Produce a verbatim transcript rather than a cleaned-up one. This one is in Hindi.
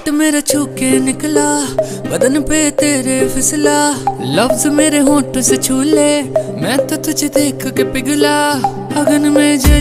हार्ट मेरा छू के निकला, बदन पे तेरे फिसला, लफ्ज मेरे होंठ से छू ले, मैं तो तुझे देख के पिघला, अगन में जल